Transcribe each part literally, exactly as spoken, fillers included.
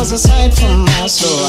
was a sight from my soul.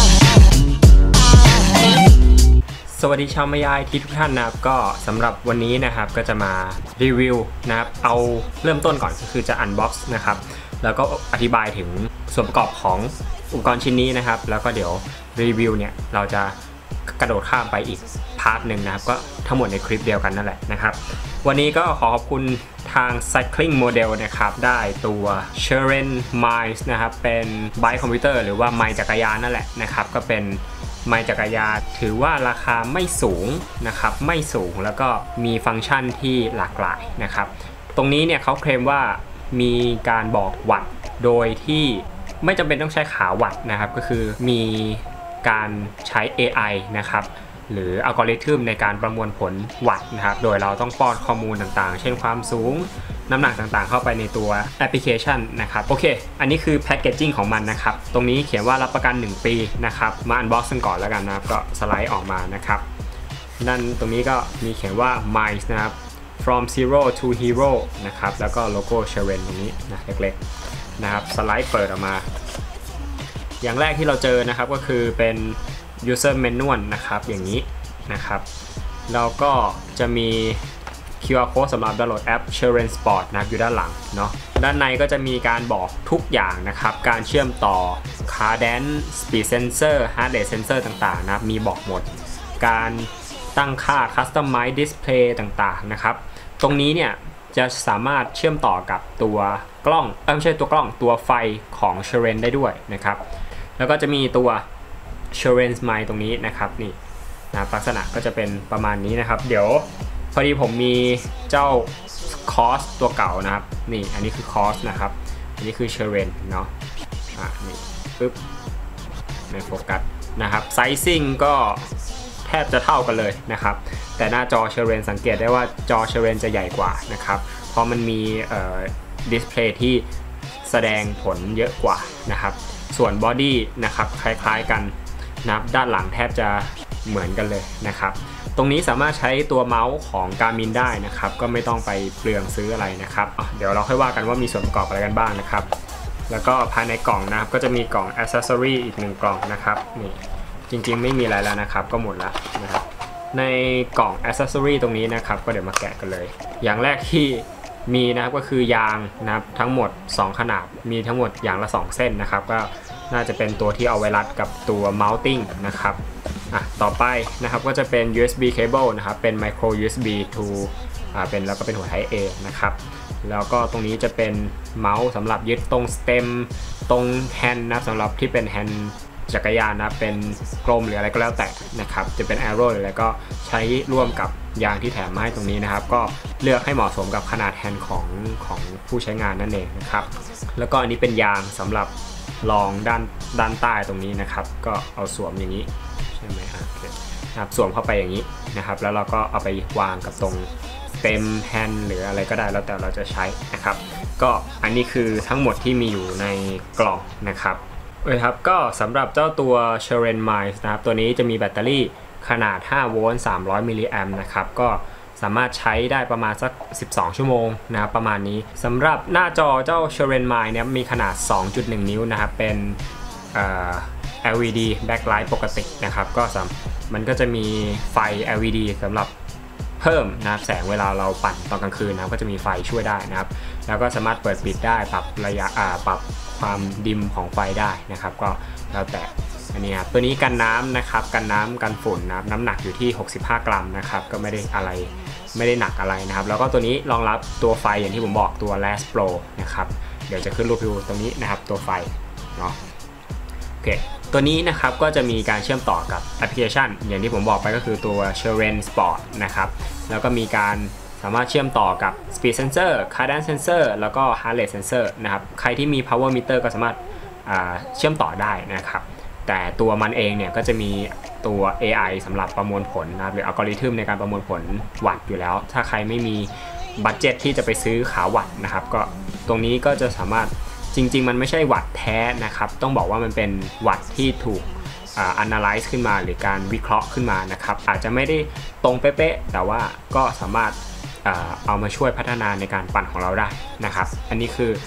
สวัสดีชาวมายายที่ทุกท่านนะครับก็สำหรับวันนี้นะครับก็จะมารีวิวนะครับเอาเริ่มต้นก่อนก็คือจะอันบ็อกซ์นะครับแล้วก็อธิบายถึงส่วนประกอบของอุปกรณ์ชิ้นนี้นะครับแล้วก็เดี๋ยวรีวิวเนี่ยเราจะกระโดดข้ามไปอีกพาร์ทหนึ่งนะครับก็ทั้งหมดในคลิปเดียวกันนั่นแหละนะครับวันนี้ก็ขอขอบคุณทาง Cycling Model นะครับได้ตัว Cheren Mice นะครับเป็นไบค์คอมพิวเตอร์หรือว่าไมค์จักรยานนั่นแหละนะครับก็เป็นไมค์จักรยานถือว่าราคาไม่สูงนะครับไม่สูงแล้วก็มีฟังก์ชันที่หลากหลายนะครับตรงนี้เนี่ยเขาเคลมว่ามีการบอกวัตต์โดยที่ไม่จำเป็นต้องใช้ขาวัตต์นะครับก็คือมีการใช้ เอ ไอ นะครับหรืออัลกอริทึมในการประมวลผลวัตต์นะครับโดยเราต้องป้อนข้อมูลต่างๆเช่นความสูงน้ำหนักต่างๆเข้าไปในตัวแอปพลิเคชันนะครับโอเคอันนี้คือแพคเกจจิ้งของมันนะครับตรงนี้เขียนว่ารับประกันหนึ่งปีนะครับมาอันบ็อกซ์กันก่อนแล้วกันนะครับก็สไลด์ออกมานะครับนั่นตรงนี้ก็มีเขียนว่า Mice นะครับ from zero to hero นะครับแล้วก็โลโก้ Cheren ตรงนี้นะเล็กๆนะครับสไลด์เปิดออกมาอย่างแรกที่เราเจอนะครับก็คือเป็น user manual นะครับอย่างนี้นะครับแล้วก็จะมี คิว อาร์ code สำหรับดาวน์โหลดแอป Cheren Sport นะครับอยู่ด้านหลังเนาะด้านในก็จะมีการบอกทุกอย่างนะครับการเชื่อมต่อ Cadence Speed Sensor Heart Rate Sensor ต่างๆนะครับมีบอกหมดการตั้งค่า Customize Display ต่างๆนะครับตรงนี้เนี่ยจะสามารถเชื่อมต่อกับตัวกล้องเออไม่ใช่ตัวกล้องตัวไฟของ Cheren ได้ด้วยนะครับแล้วก็จะมีตัว Cheren Mice ตรงนี้นะครับนี่นะลักษณะก็จะเป็นประมาณนี้นะครับเดี๋ยวพอดีผมมีเจ้าคอสตัวเก่านะครับนี่อันนี้คือคอสนะครับอันนี้คือ Cheren เนาะอ่ะนี่ปึ๊บในโฟกัสนะครับไซซิ่งก็แทบจะเท่ากันเลยนะครับแต่หน้าจอ Cheren สังเกตได้ว่าจอ Cheren จะใหญ่กว่านะครับเพราะมันมีเอ่อดิสเพลย์ที่แสดงผลเยอะกว่านะครับส่วนบอดี้นะครับคล้ายๆกันนะครับด้านหลังแทบจะเหมือนกันเลยนะครับตรงนี้สามารถใช้ตัวเมาส์ของ Garmin ได้นะครับก็ไม่ต้องไปเปลืองซื้ออะไรนะครับเดี๋ยวเราค่อยว่ากันว่ามีส่วนประกอบอะไรกันบ้างนะครับแล้วก็ภายในกล่องนะครับก็จะมีกล่อง Accessory อีกหนึ่งกล่องนะครับนี่จริงๆไม่มีอะไรแล้วนะครับก็หมดแล้วนะครับในกล่อง Accessory ตรงนี้นะครับก็เดี๋ยวมาแกะกันเลยอย่างแรกที่มีนะครับก็คือยางนะครับทั้งหมดสองขนาดมีทั้งหมดอย่างละสองเส้นนะครับก็น่าจะเป็นตัวที่เอาไว้รัดกับตัว mounting นะครับอ่ะต่อไปนะครับก็จะเป็น ยู เอส บี cable นะครับเป็น micro ยู เอส บี to อ่าเป็นแล้วก็เป็นหัว Type A นะครับแล้วก็ตรงนี้จะเป็นเมาส์สำหรับยึดตรง stem ตรงแฮนด์นะสำหรับที่เป็นแฮนด์จักรยานนะเป็นกลมหรืออะไรก็แล้วแต่นะครับจะเป็น arrow หรืออะไรก็ใช้ร่วมกับยางที่แถมมาให้ตรงนี้นะครับก็เลือกให้เหมาะสมกับขนาดแฮนด์ของของผู้ใช้งานนั่นเองนะครับแล้วก็อันนี้เป็นยางสำหรับรองด้านด้านใต้ตรงนี้นะครับก็เอาสวมอย่างนี้ใช่ไหมครับนะครับสวมเข้าไปอย่างนี้นะครับแล้วเราก็เอาไปวางกับตรงเต็มแฮนด์หรืออะไรก็ได้แล้วแต่เราจะใช้นะครับก็อันนี้คือทั้งหมดที่มีอยู่ในกล่องนะครับเออครับก็สำหรับเจ้าตัว Cheren Mice นะครับตัวนี้จะมีแบตเตอรี่ขนาดห้าโวลต์สามร้อยมิลลิแอมป์นะครับก็สามารถใช้ได้ประมาณสักสิบสองชั่วโมงนะครับประมาณนี้สำหรับหน้าจอเจ้า Cheren Mice เนี่ยมีขนาด สองจุดหนึ่ง นิ้วนะครับเป็นเอ่อ แอล อี ดี backlight ปกตินะครับก็มันก็จะมีไฟ แอล อี ดี สำหรับเพิ่มนะครับแสงเวลาเราปั่นตอนกลางคืนนะครับก็จะมีไฟช่วยได้นะครับแล้วก็สามารถเปิดปิดได้ปรับระยะอ่าปรับความดิมของไฟได้นะครับก็แล้วแต่อันนี้ครับตัวนี้กันน้ำนะครับกันน้ำกันฝุ่นนะครับน้ำหนักอยู่ที่หกสิบห้ากรัมนะครับก็ไม่ได้อะไรไม่ได้หนักอะไรนะครับแล้วก็ตัวนี้รองรับตัวไฟอย่างที่ผมบอกตัว Last Pro นะครับเดี๋ยวจะขึ้นรูปให้ดูตรงนี้นะครับตัวไฟเนาะโอเคตัวนี้นะครับก็จะมีการเชื่อมต่อกับแอปพลิเคชันอย่างที่ผมบอกไปก็คือตัว Cheren Sport นะครับแล้วก็มีการสามารถเชื่อมต่อกับ Speed Sensor Cadence Sensor แล้วก็ Heart Rate Sensor นะครับใครที่มี Power Meter ก็สามารถเชื่อมต่อได้นะครับแต่ตัวมันเองเนี่ยก็จะมีตัว เอ ไอ สำหรับประมวลผลนะครับหรืออัลกอริทึมในการประมวลผลวัตต์อยู่แล้วถ้าใครไม่มีบัดเจ็ตที่จะไปซื้อขาวัตต์นะครับก็ตรงนี้ก็จะสามารถจริงๆมันไม่ใช่วัตต์แท้นะครับต้องบอกว่ามันเป็นวัตต์ที่ถูก analyze ขึ้นมาหรือการวิเคราะห์ขึ้นมานะครับอาจจะไม่ได้ตรงเป๊ะๆแต่ว่าก็สามารถเอามาช่วยพัฒนาในการปั่นของเราได้นะครับอันนี้คือข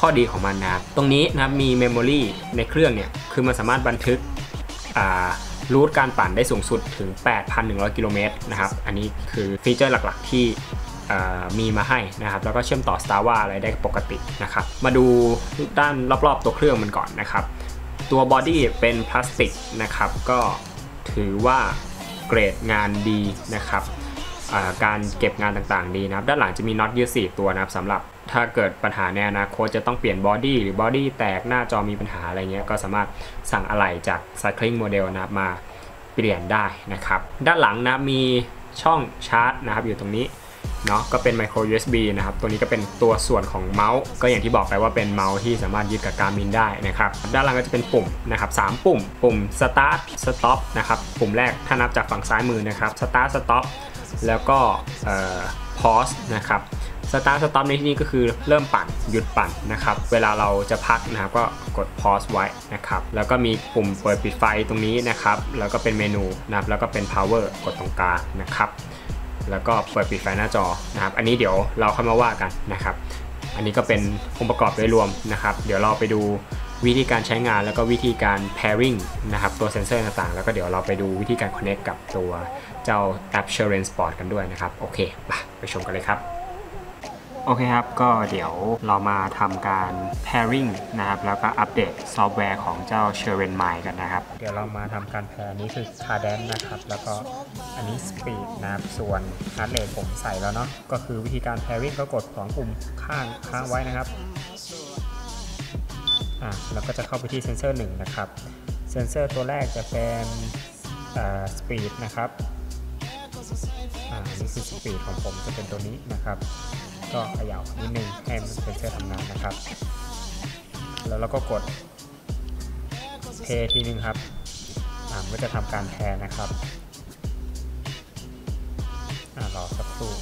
ข้อดีของมันนะครับตรงนี้นะครับมีเมมโมรีในเครื่องเนี่ยคือมันสามารถบันทึกรูทการปั่นได้สูงสุดถึง แปดพันหนึ่งร้อย กิโลเมตรนะครับอันนี้คือฟีเจอร์หลักๆที่มีมาให้นะครับแล้วก็เชื่อมต่อ Strava อะไรได้ปกตินะครับมาดูด้านรอบๆตัวเครื่องมันก่อนนะครับตัวบอดี้เป็นพลาสติกนะครับก็ถือว่าเกรดงานดีนะครับการเก็บงานต่างๆดีนะครับด้านหลังจะมีน็อตยืดสี่ตัวนะครับสำหรับถ้าเกิดปัญหาในอนาคตจะต้องเปลี่ยนบอดี้หรือบอดี้แตกหน้าจอมีปัญหาอะไรเงี้ยก็สามารถสั่งอะไหล่จาก Cycling Model นะครับมาเปลี่ยนได้นะครับด้านหลังนะมีช่องชาร์จนะครับอยู่ตรงนี้เนาะก็เป็น micro ยู เอส บี นะครับตัวนี้ก็เป็นตัวส่วนของเมาส์ก็อย่างที่บอกไปว่าเป็นเมาส์ที่สามารถยึดกับ Garmin ได้นะครับด้านล่างก็จะเป็นปุ่มนะครับสามปุ่มปุ่ม start stop นะครับปุ่มแรกถ้านับจากฝั่งซ้ายมือนะครับ start stop แล้วก็ pause นะครับ start stop ในที่นี้ก็คือเริ่มปั่นหยุดปั่นนะครับเวลาเราจะพักนะครับก็กด pause ไว้นะครับแล้วก็มีปุ่มเปิดปิดไฟตรงนี้นะครับแล้วก็เป็นเมนูนะครับแล้วก็เป็น power กดตรงกลางนะครับแล้วก็เปิดปิดไฟหน้าจอนะครับอันนี้เดี๋ยวเราค่อยมาว่ากันนะครับอันนี้ก็เป็นองค์ประกอบโดยรวมนะครับเดี๋ยวเราไปดูวิธีการใช้งานแล้วก็วิธีการ pairing นะครับตัวเซ็นเซอร์ต่างๆแล้วก็เดี๋ยวเราไปดูวิธีการ connect กับตัวเจ้าแอป Terrain Sport กันด้วยนะครับโอเคไปชมกันเลยครับโอเคครับก็เดี๋ยวเรามาทำการ pairing นะครับแล้วก็อัปเดตซอฟต์แวร์ของเจ้า Terrain Mind กันนะครับเดี๋ยวเรามาทำการ pair นี้คือ Cadence นะครับแล้วก็อันนี้ Speed นะครับส่วน Heart Rate ผมใส่แล้วเนาะก็คือวิธีการ pairing ก็กดสองปุ่มข้างค้างไว้นะครับอ่ะแล้วก็จะเข้าไปที่เซนเซอร์หนึ่งนะครับเซนเซอร์ตัวแรกจะเป็นอ่า Speed นะครับอ่านี่คือ Speed ของผมจะเป็นตัวนี้นะครับก็เขย่านิดนึงให้เซนเซอร์ทำงานนะครับแล้วเราก็กด Play ทีนึงครับอ่ามันจะทำการแพร์นะครับอ่ารอสักครู่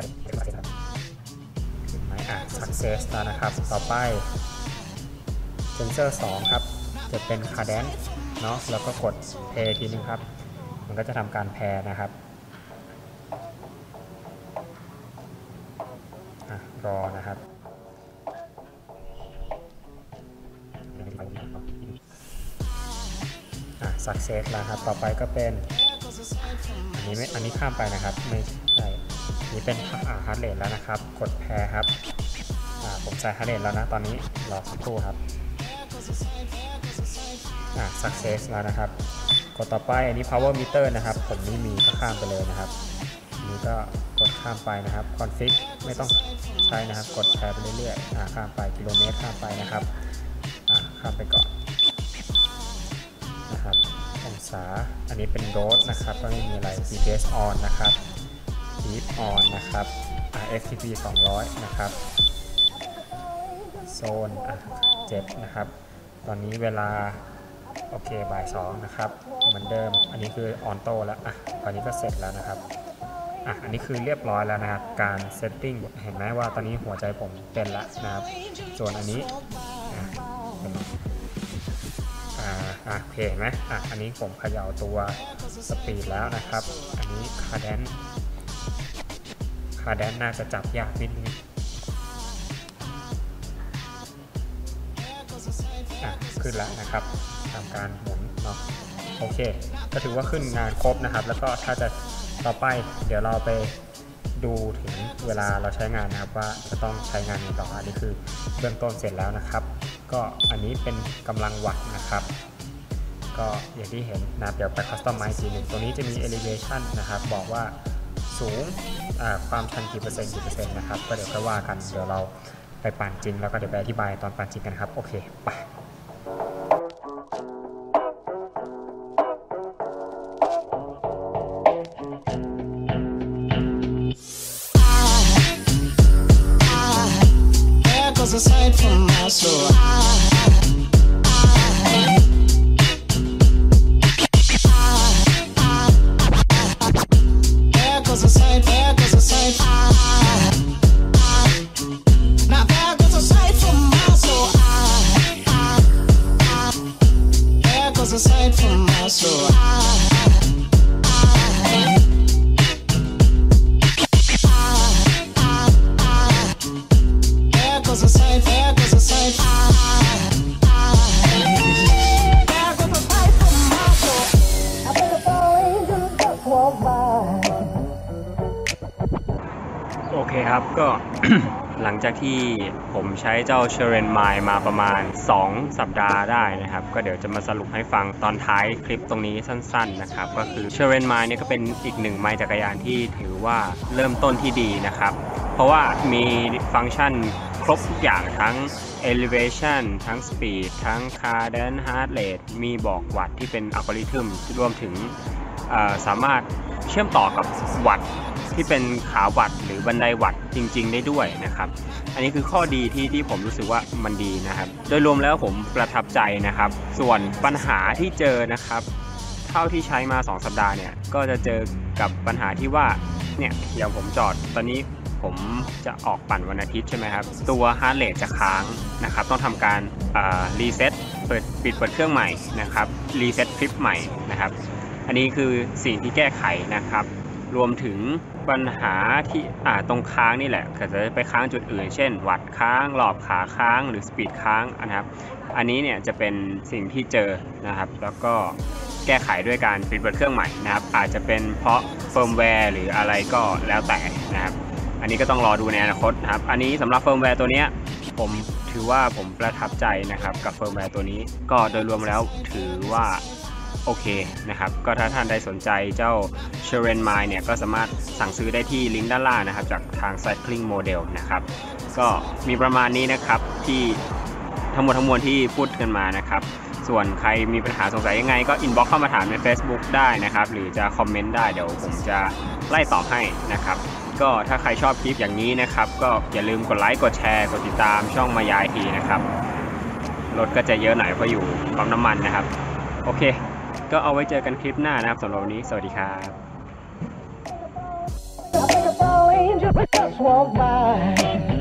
ถึงไหมอ่ะ Success แล้วนะครับต่อไปเซนเซอร์สองครับจะเป็น Cadence เนาะแล้วก็กด Play ทีนึงครับมันก็จะทำการแพร์นะครับรอนะครับอ่ะ success แล้วครับต่อไปก็เป็นอันนี้ไม่อันนี้ข้ามไปนะครับไม่ใช่นี่เป็นอ่า heart rate แล้วนะครับกดแพร์ครับอ่าผมใส่ heart rate แล้วนะตอนนี้รอสักครู่ครับอ่ะ success แล้วนะครับกดต่อไปอันนี้ power meter นะครับผมนี่มีก็ข้ามไปเลยนะครับนี่ก็กดข้ามไปนะครับ config ไม่ต้องใช้นะครับกดแพร์ไปเรื่อยๆอ่าข้ามไปกิโลเมตรข้ามไปนะครับอ่าข้ามไปก่อนนะครับองศาอันนี้เป็นโรดนะครับก็ไม่มีอะไร จี พี เอส on นะครับ Deep on นะครับอ่า เอฟ ที พี สองร้อยนะครับโซนอ่ะเจ็ดนะครับตอนนี้เวลาโอเคบ่ายสองนะครับเหมือนเดิมอันนี้คือออนโต้แล้วอ่ะตอนนี้ก็เสร็จแล้วนะครับอ่ะอันนี้คือเรียบร้อยแล้วนะครับการเซตติ้งเห็นไหมว่าตอนนี้หัวใจผมเป็นแล้วนะครับส่วนอันนี้อ่ะอ่าอ่ะโอเคเห็นไหมอ่ะอันนี้ผมเขย่าตัวสปีดแล้วนะครับอันนี้คาแดนคาแดนน่าจะจับยากนิดนึงอ่ะขึ้นแล้วนะครับทำการหมุนเนาะโอเคก็ถือว่าขึ้นงานครบนะครับแล้วก็ถ้าจะต่อไปเดี๋ยวเราไปดูถึงเวลาเราใช้งานนะครับว่าจะต้องใช้งานยังไงต่ออันนี้คือเบื้องต้นเสร็จแล้วนะครับก็อันนี้เป็นกำลังวัตต์นะครับก็อย่างที่เห็นนะเดี๋ยวไปคัสตอมไมซ์ทีหนึ่งตัวนี้จะมี elevation นะครับบอกว่าสูงความชันกี่เปอร์เซ็นต์กี่เปอร์เซ็นต์นะครับก็เดี๋ยวค่อยว่ากันเดี๋ยวเราไปปั่นจริงแล้วก็เดี๋ยวไปอธิบายตอนปั่นจริงกันครับโอเคไป aside from my soul. There goes a sight, there goes a sight. Now there goes a sight from my soul. There goes a sight from my soul. There goes a sight, there goes a sight. ครับก็ หลังจากที่ผมใช้เจ้า Cheiron Mile มาประมาณสองสัปดาห์ได้นะครับก็เดี๋ยวจะมาสรุปให้ฟังตอนท้ายคลิปตรงนี้สั้นๆนะครับก็คือ Cheiron Mile เนี่ยก็เป็นอีกหนึ่งไมล์จักรยานที่ถือว่าเริ่มต้นที่ดีนะครับเพราะว่ามีฟังก์ชันครบทุกอย่างทั้ง elevation ทั้ง speed ทั้ง cadence heart rate มีบอกวัตต์ที่เป็นอัลกอริทึมรวมถึงสามารถเชื่อมต่อกับวัตต์ที่เป็นขาวัตต์หรือบันไดวัตต์จริงๆได้ด้วยนะครับอันนี้คือข้อดีที่ที่ผมรู้สึกว่ามันดีนะครับโดยรวมแล้วผมประทับใจนะครับส่วนปัญหาที่เจอนะครับเท่าที่ใช้มาสองสัปดาห์เนี่ยก็จะเจอกับปัญหาที่ว่าเนี่ยอย่างผมจอดตอนนี้ผมจะออกปั่นวันอาทิตย์ใช่ไหมครับตัวฮาร์ทเรทจะค้างนะครับต้องทำการรีเซ็ตเปิดปิดเปิดเครื่องใหม่นะครับรีเซ็ตคลิปใหม่นะครับอันนี้คือสิ่งที่แก้ไขนะครับรวมถึงปัญหาที่อ่าตรงค้างนี่แหละก็จะไปค้างจุดอื่นเช่นวัดค้างหลอบขาค้างหรือสปีดค้างนะครับอันนี้เนี่ยจะเป็นสิ่งที่เจอนะครับแล้วก็แก้ไขด้วยการปิดเปิดเครื่องใหม่นะครับอาจจะเป็นเพราะเฟิร์มแวร์หรืออะไรก็แล้วแต่นะครับอันนี้ก็ต้องรอดูในอนาคตนะครับอันนี้สำหรับเฟิร์มแวร์ตัวนี้ผมถือว่าผมประทับใจนะครับกับเฟิร์มแวร์ตัวนี้ก็โดยรวมแล้วถือว่าโอเคนะครับก็ถ้าท่านใดสนใจเจ้า Cheiron Mile เนี่ยก็สามารถสั่งซื้อได้ที่ลิงก์ด้านล่างนะครับจากทาง Cycling Model นะครับก็มีประมาณนี้นะครับที่ทั้งหมดทั้งมวลที่พูดกันมานะครับส่วนใครมีปัญหาสงสัยยังไงก็อินบ็อกซ์เข้ามาถามใน Facebook ได้นะครับหรือจะคอมเมนต์ได้เดี๋ยวผมจะไล่ตอบให้นะครับก็ถ้าใครชอบคลิปอย่างนี้นะครับก็อย่าลืมกดไลค์กดแชร์กดติดตามช่องมายายทีนะครับรถก็จะเยอะหน่อยเพราะอยู่ปั๊มน้ำมันนะครับโอเคก็เอาไว้เจอกันคลิปหน้านะครับสำหรับวันนี้สวัสดีครับ